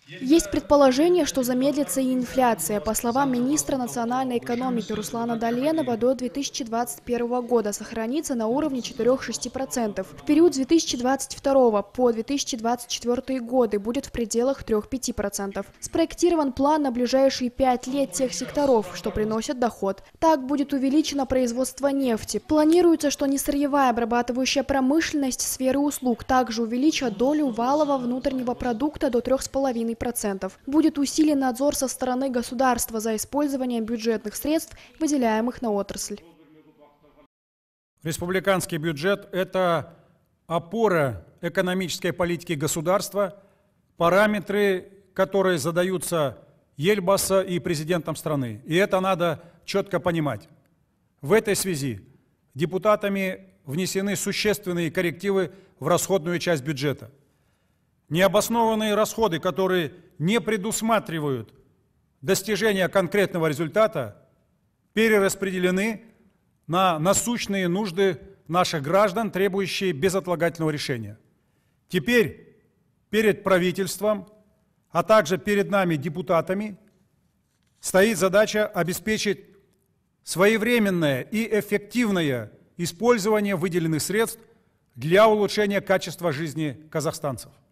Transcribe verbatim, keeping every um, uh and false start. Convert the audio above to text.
Есть предположение, что замедлится и инфляция. По словам министра национальной экономики Руслана Доленова, до две тысячи двадцать первого года сохранится на уровне четырёх-шести процентов. В период с две тысячи двадцать второго по две тысячи двадцать четвёртый годы будет в пределах трёх-пяти процентов. Спроектирован план на ближайшие пять лет тех секторов, что приносят доход. Так будет увеличено производство нефти. Планируется, что несырьевая обрабатывающая промышленность, сферы услуг также увеличат долю валового внутреннего продукта до трёх с половиной процентов. Будет усилен надзор со стороны государства за использованием бюджетных средств, выделяемых на отрасль. Республиканский бюджет – это опора экономической политики государства, параметры, которые задаются Ельбаса и президентом страны. И это надо четко понимать. В этой связи депутатами внесены существенные коррективы в расходную часть бюджета. Необоснованные расходы, которые не предусматривают достижения конкретного результата, перераспределены на насущные нужды наших граждан, требующие безотлагательного решения. Теперь перед правительством, а также перед нами, депутатами, стоит задача обеспечить своевременное и эффективное использование выделенных средств для улучшения качества жизни казахстанцев.